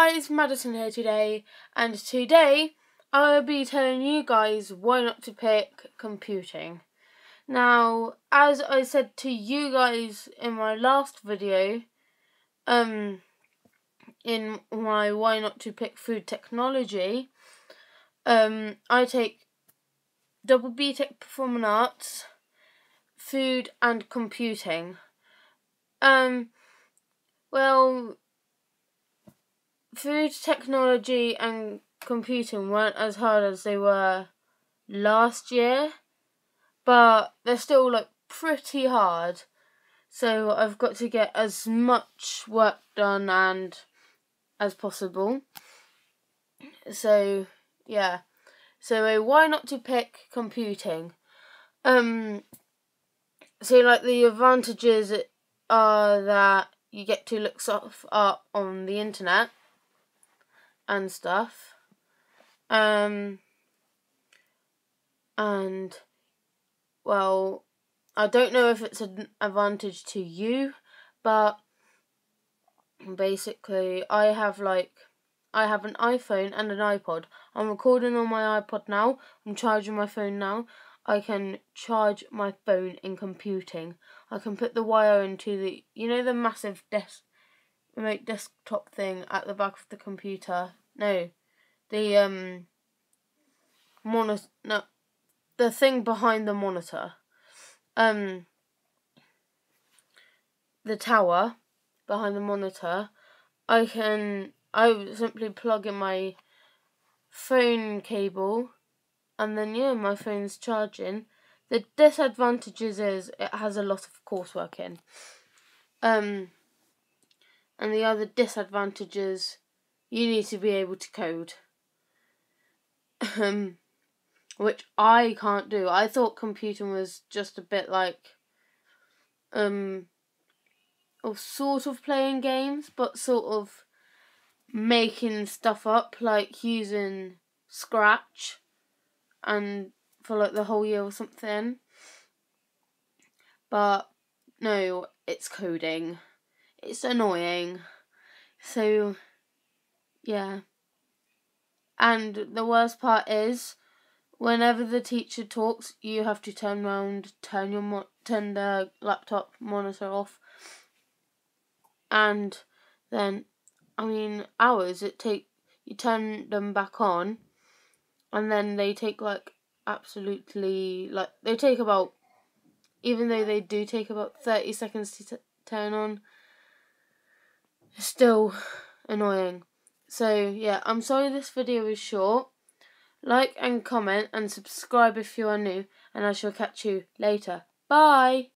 guys, Madison here today, and today I will be telling you guys why not to pick computing. Now, as I said to you guys in my last video, in my why not to pick food technology, I take double BTEC Performing Arts, food and computing. Well, food technology and computing weren't as hard as they were last year, but they're still pretty hard. So I've got to get as much work done as possible. So yeah. So why not to pick computing? So the advantages are that you get to look stuff up on the internet and stuff. And well, I don't know if it's an advantage to you, but basically I have an iPhone and an iPod. I'm recording on my iPod now. I'm charging my phone now. I can charge my phone in computing. I can put the wire into the massive remote desktop thing at the back of the computer. No, the monitor. No, the thing behind the monitor. The tower behind the monitor. I simply plug in my phone cable, and then my phone's charging. The disadvantages is it has a lot of coursework in. And the other disadvantages, you need to be able to code. Which I can't do. I thought computing was just a bit sort of playing games, but sort of making stuff up, like using Scratch and for the whole year or something. But no, it's coding. It's annoying. So yeah. And the worst part is, whenever the teacher talks, you have to turn around, turn the laptop monitor off, and then hours it take. You turn them back on, and then they take they take about, even though they do take about 30 seconds to turn on, it's still annoying. So yeah, I'm sorry this video is short. Like and comment and subscribe if you are new, and I shall catch you later. Bye!